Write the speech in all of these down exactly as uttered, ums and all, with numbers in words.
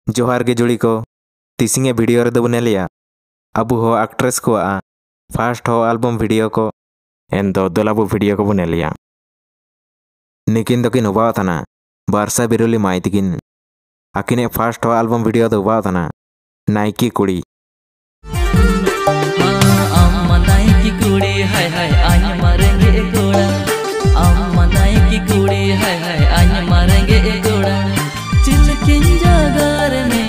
जोहार गे जुड़ी को तीसिंगे वीडियो रे दबने लिया अबु हो एक्ट्रेस को आ फर्स्ट हो एल्बम वीडियो को एन दो दोलाबु वीडियो को बने लिया निकिन दकिन हुआ था बारसा बिरुली माइतिकिन आकिने फर्स्ट हो एल्बम वीडियो दो हुआ था नाइकी कुड़ी अम्मा नाइकी कुड़ी हाय हाय आने मारेंगे गोड़ा अम्मा नाइकी कुड़ी हाय हाय आने मारेंगे गोड़ा चिलकिन जागर में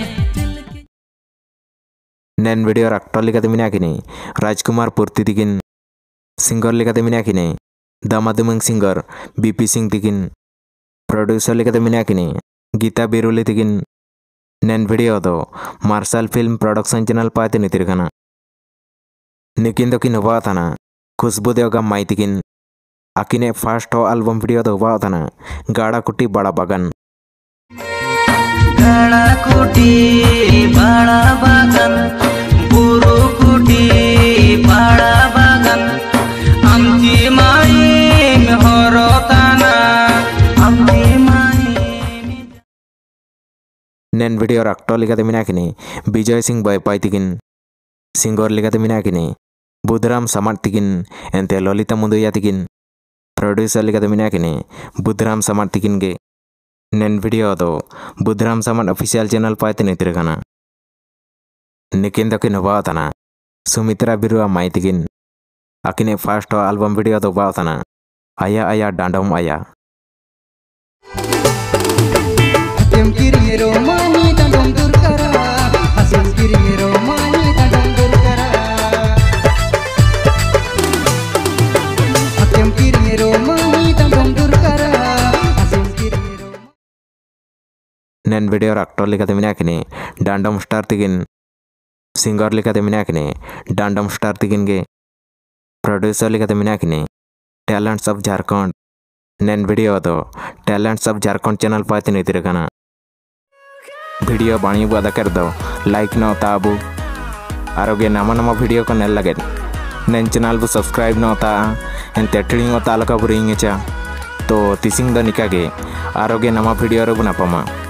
नैन वीडियो एक्टर लिखते मिना किने राजकुमार पूर्ति दिकिन सिंगर लिखते मिना किने दामादुमंग सिंगर बीपी सिंह दिकिन प्रोड्यूसर लिखते मिना किने गीता बिरुली दिकिन नैन वीडियो दो मार्शल फिल्म प्रोडक्शन चैनल पाते नितिरगना निकिन दो किन हुआ था खुशबू देवगम माई दिकिन आकिने फर्स्ट हो एल्बम वीडियो दो हुआ था गाड़ा कुटी बड़ा बागान गाड़ा कुटी बड़ा बागान बुरु कुटी बड़ा बागान आमची माई में हरोताना आमची माई नैन वीडियो एक्टर लिखते मिना किने विजय सिंह बयपाई तिकिन सिंगर लिखते मिना किने बुद्धराम समाट तिकिन एंते ललिता मुंदुया तिकिन प्रोड्यूसर लिखते मिना किने बुद्धराम समाट तिकिन गे नैन वीडियो दो बुद्धराम समाट ऑफिशियल चैनल पाते नितिरगना निकिन दकिन हुआ था सुमित्रा बिरुआ माई तिकिन आकिने फर्स्ट हो एल्बम वीडियो दो हुआ था आया आया डांडम आया नैन वीडियो एक्टर लिखते मिना किने डांडम स्टार तिकिन सिंगर लिखते मिना किने डांडम स्टार तिकिन गे प्रोड्यूसर लिखते मिना किने टैलेंट्स ऑफ झारखंड नैन वीडियो दो टैलेंट्स ऑफ झारखंड चैनल पाते नितिरगना वीडियो बाणी बुआ कर दो लाइक न ताबु आरोगे नामा नामा वीडियो को नेल लगे नैन चैनल बु सब्सक्राइब न ता एंते टिंग तालका बुरिंग तो तिसिंग द निकागे आरोगे नामा वीडियो रे बुनापमा।